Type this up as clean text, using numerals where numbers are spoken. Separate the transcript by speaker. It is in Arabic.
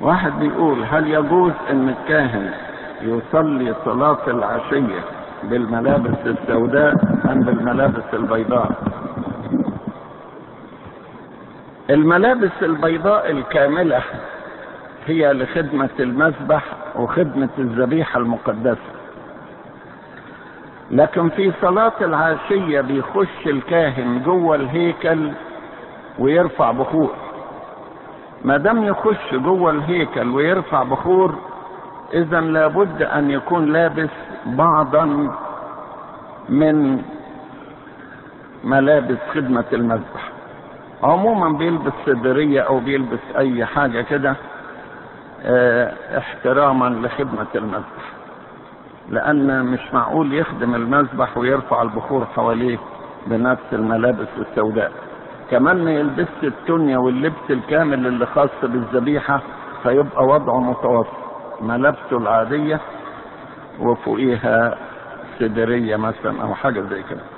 Speaker 1: واحد بيقول: هل يجوز ان الكاهن يصلي صلاة العشية بالملابس السوداء ام بالملابس البيضاء؟ الملابس البيضاء الكاملة هي لخدمة المذبح وخدمة الذبيحة المقدسة، لكن في صلاة العشية بيخش الكاهن جوه الهيكل ويرفع بخور. ما دام يخش جوه الهيكل ويرفع بخور، اذا لابد ان يكون لابس بعضا من ملابس خدمة المذبح. عموما بيلبس صدرية او بيلبس اي حاجة كده احتراما لخدمة المذبح، لان مش معقول يخدم المذبح ويرفع البخور حواليه بنفس الملابس السوداء. كمان ما يلبسش التونيا واللبس الكامل اللي خاص بالذبيحة، فيبقى وضعه متوسط، ملابسه العادية وفوقيها صدرية مثلا او حاجة زي كده.